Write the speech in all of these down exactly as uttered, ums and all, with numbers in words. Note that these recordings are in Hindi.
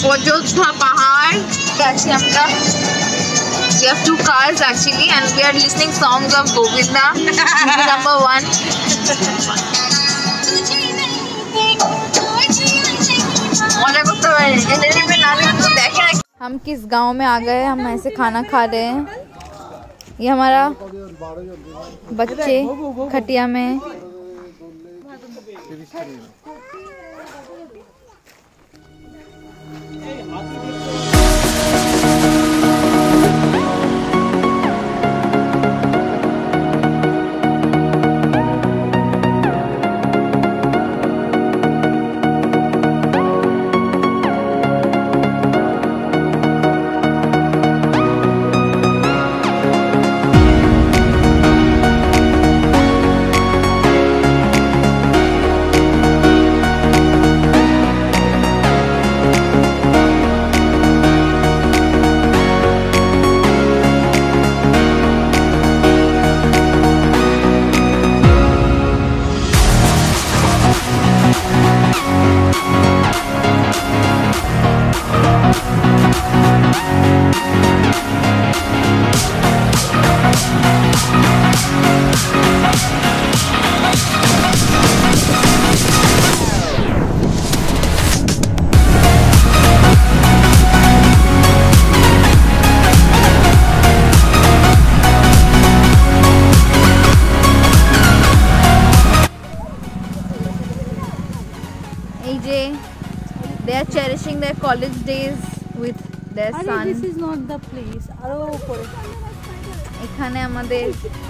Ayodhya Pahar. Actually, আমরা we have two cars actually, and we are listening songs of Govinda. Number one. मजा करते हैं। ये पे नानी तो देखें। हम किस गांव में आ गए? हम ऐसे खाना खा रहे हैं। ये हमारा बच्चे खटिया में। They are cherishing their college days with their son. This is not the place. Aro pore. এখানে আমাদের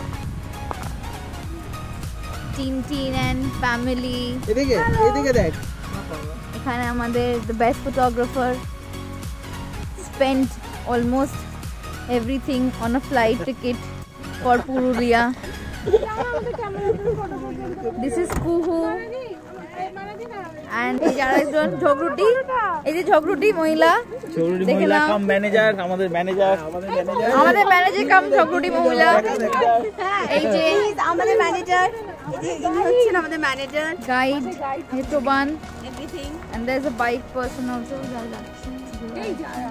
Tintin and family. এদিকে এদিকে দেখ। এখানে আমাদের the best photographer spent almost everything on a flight ticket for Purulia. This is Kuhu. And এই যারা একজন ঝগড়ুটি, এই যে ঝগড়ুটি মহিলা, দেখলাম কাম ম্যানেজার, আমাদের ম্যানেজার, আমাদের ম্যানেজার, আমাদের ম্যানেজার কাম ঝগড়ুটি মহিলা। এই যে আমাদের ম্যানেজার, এই যে ইনি হচ্ছেন আমাদের ম্যানেজার, গাইড, হেতবান, everything, and there is a bike person also যারা যাচ্ছে। এই যারা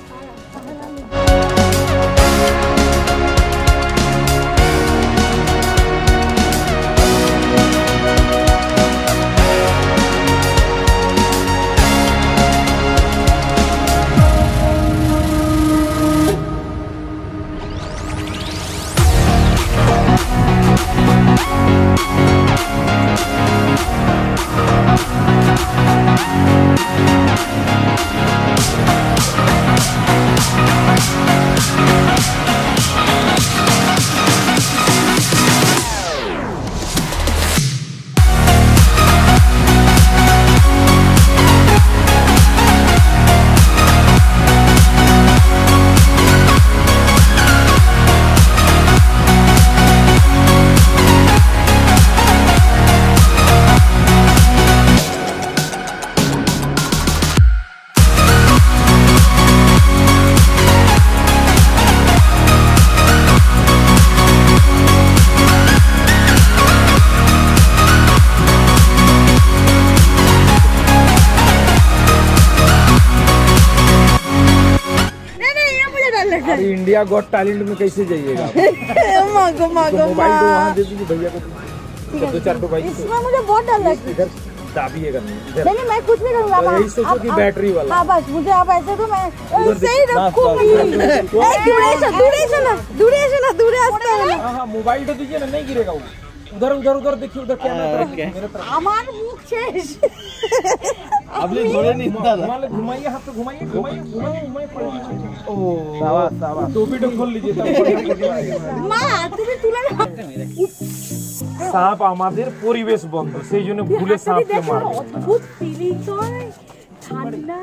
इंडिया गॉट टैलेंट में कैसे जाइएगा? मागो मागो मोबाइल तो वहाँ दे दीजिए भैया को, दो चार तो भाई। इसमें मुझे बहुत डर लगता है। इधर दाबिएगा नहीं, इधर नहीं मैं कुछ नहीं करूँगा। यही सोचो कि बैटरी वाला। हाँ बस मुझे आप ऐसे तो मैं सही रखूँगी। दूरेशन दूरेशन दूरेशन दूरेशन। हाँ हाँ मोबाइल तो दीजिए ना, नहीं गिरेगा वो। उधर उधर उधर देखिए, उधर कैमरा मेरे तरफ। हमार मुख शेष। आपने थोड़े नहीं घुमाइए, घुमाइए हाथ पे, घुमाइए घुमाइए घुमाइए घुमाइए। ओह शाबाश शाबाश। टोपी तो खोल लीजिए तब माँ তুমি তুলে না। সাপ আমাদের পরিবেশ বন্ধ, সেই জন্য ভুলে সাপকে মারে। অদ্ভুত ফিলিংস হয়, ঠান্ডা।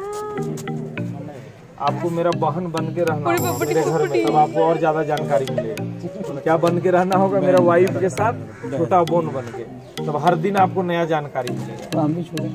आपको मेरा बहन बन के रहना होगा मेरे घर में, तब आपको और ज्यादा जानकारी मिलेगी। क्या बन के रहना होगा? मेरा वाइफ के साथ छोटा बोन बन के, तब हर दिन आपको नया जानकारी मिलेगा। हम भी छोड़े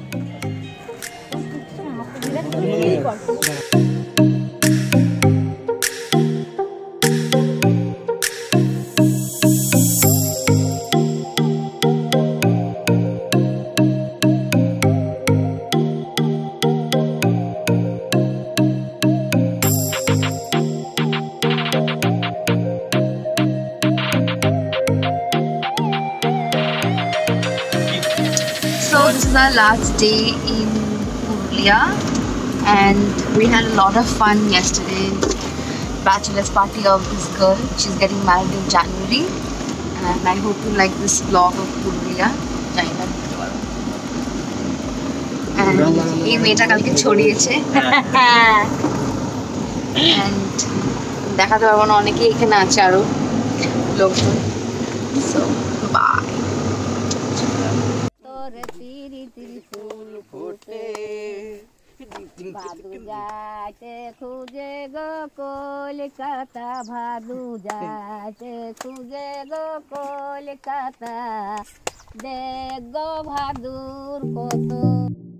our last day in Purulia and we had a lot of fun yesterday. Bachelor's party of this girl. She's getting married in January and I hope you like this vlog of Purulia. And এই মেয়েটা কালকে ছড়িয়েছে and দেখাতে পারবো না, অনেকে এখানে আছে আরো লোকজন। So bye. ভাদু যাইতে খুঁজে গো কলকাতা, ভাদু যাইতে খুঁজে গো কলকাতা, দেখ গো ভাদুর কত